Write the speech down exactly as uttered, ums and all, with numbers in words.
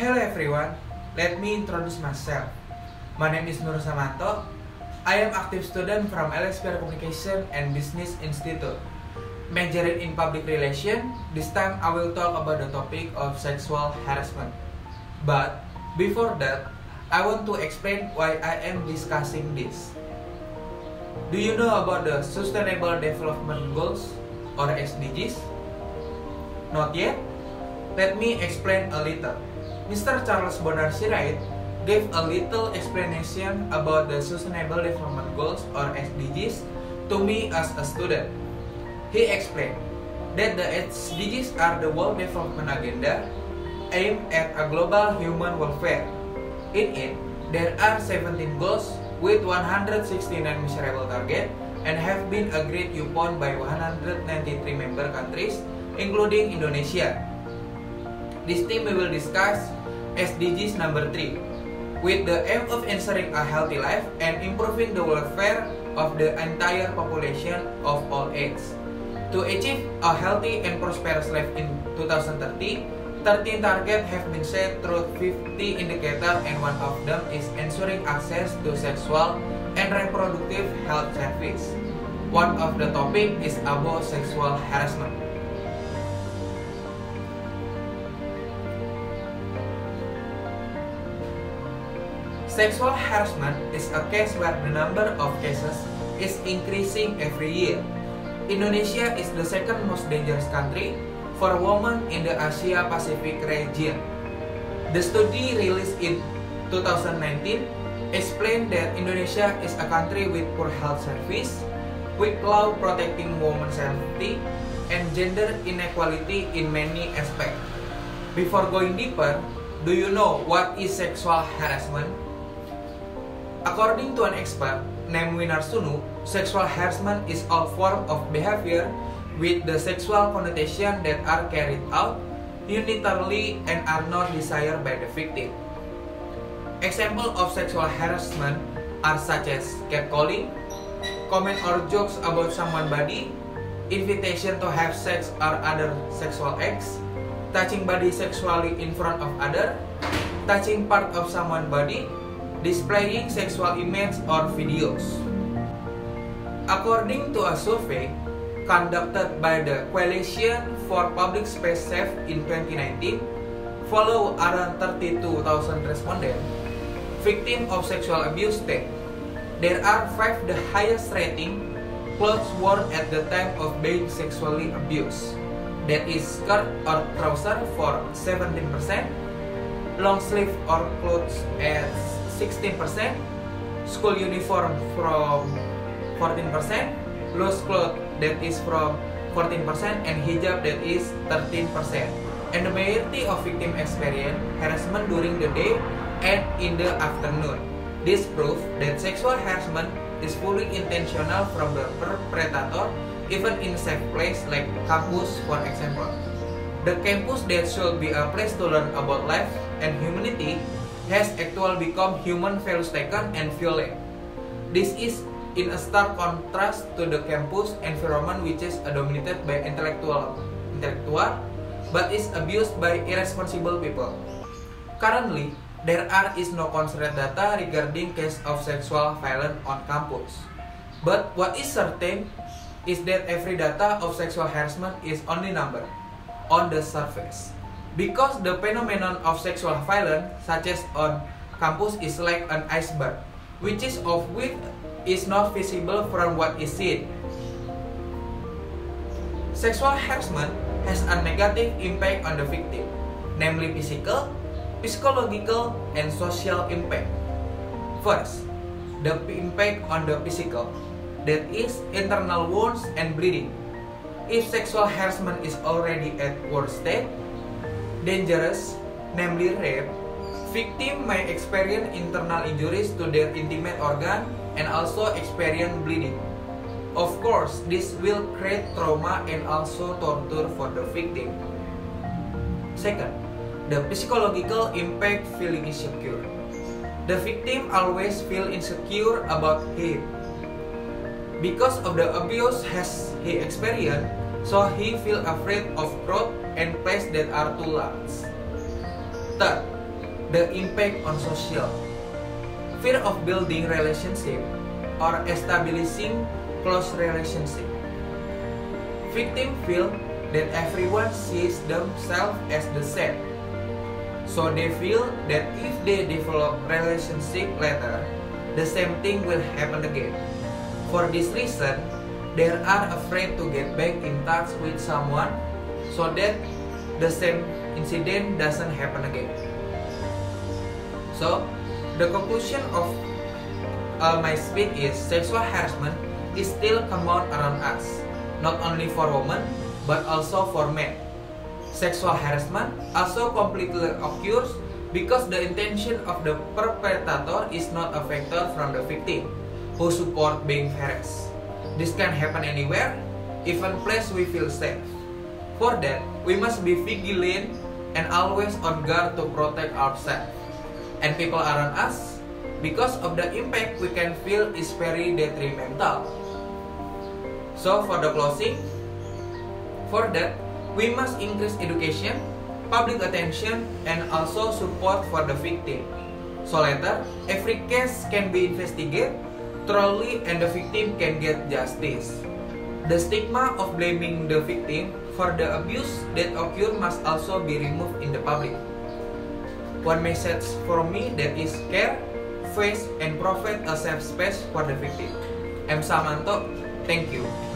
Hello everyone, let me introduce myself. My name is Nur Samanto. I am active student from L S P R Communication and Business Institute, majoring in Public Relations. This time I will talk about the topic of sexual harassment. But before that, I want to explain why I am discussing this. Do you know about the Sustainable Development Goals or S D Gs? Not yet? Let me explain a little. Mister Charles Bonar Sirait gave a little explanation about the Sustainable Development Goals or S D Gs to me as a student. He explained that the S D Gs are the World Development Agenda aimed at a global human welfare. In it, there are seventeen goals with one hundred sixty-nine measurable targets and have been agreed upon by one hundred ninety-three member countries, including Indonesia. This team we will discuss S D Gs number three, with the aim of ensuring a healthy life and improving the welfare of the entire population of all ages. To achieve a healthy and prosperous life in two thousand thirty, thirteen targets have been set through fifty indicators, and one of them is ensuring access to sexual and reproductive health service. One of the topic is about sexual harassment. Sexual harassment is a case where the number of cases is increasing every year. Indonesia is the second most dangerous country for women in the Asia Pacific region. The study released in two thousand nineteen explained that Indonesia is a country with poor health service, weak law protecting women's safety, and gender inequality in many aspects. Before going deeper, do you know what is sexual harassment? According to an expert named Winarsunu, sexual harassment is all form of behavior with the sexual connotation that are carried out unilaterally and are not desired by the victim. Examples of sexual harassment are such as catcalling, comment or jokes about someone's body, invitation to have sex or other sexual acts, touching body sexually in front of others, touching part of someone's body, displaying sexual images or videos. According to a survey conducted by the Coalition for Public Space Safe in twenty nineteen, follow around thirty-two thousand respondents, victims of sexual abuse state. There are five the highest rating clothes worn at the time of being sexually abused. That is skirt or trouser for seventeen percent, long sleeve or clothes at sixteen percent, school uniform from fourteen percent, loose clothes that is from fourteen percent, and hijab that is thirteen percent. And the majority of victims experience harassment during the day and in the afternoon. This proves that sexual harassment is fully intentional from the perpetrator, even in safe place like campus, for example. The campus that should be a place to learn about life and humanity has actually become human values taken and violated. This is in a stark contrast to the campus environment, which is dominated by intellectual, intellectual but is abused by irresponsible people. Currently, there are is no concrete data regarding case of sexual violence on campus. But what is certain is that every data of sexual harassment is only number on the surface. Because the phenomenon of sexual violence, such as on campus, is like an iceberg, which is of which is not visible from what is seen. Sexual harassment has a negative impact on the victim, namely physical, psychological, and social impact. First, the impact on the physical, that is internal wounds and bleeding. If sexual harassment is already at worst state, dangerous, namely rape, victim may experience internal injuries to their intimate organ and also experience bleeding. Of course, this will create trauma and also torture for the victim. Second, the psychological impact, feeling insecure. The victim always feel insecure about him because of the abuse has he experienced, so he feel afraid of crowd and places that are too large. Third, the impact on social. Fear of building relationship or establishing close relationship. Victims feel that everyone sees themselves as the same. So they feel that if they develop relationship later, the same thing will happen again. For this reason, they are afraid to get back in touch with someone so that the same incident doesn't happen again. So, the conclusion of uh, my speech is sexual harassment is still common around us, not only for women but also for men. Sexual harassment also completely occurs because the intention of the perpetrator is not a factor from the victim who support being harassed. This can happen anywhere, even place we feel safe. For that, we must be vigilant and always on guard to protect ourselves and people around us, because of the impact we can feel is very detrimental. So for the closing, for that, we must increase education, public attention, and also support for the victim. So later, every case can be investigated thoroughly and the victim can get justice. The stigma of blaming the victim for the abuse that occurred must also be removed in the public. One message for me that is care, face, and provide a safe space for the victim. I'm Samanto, thank you.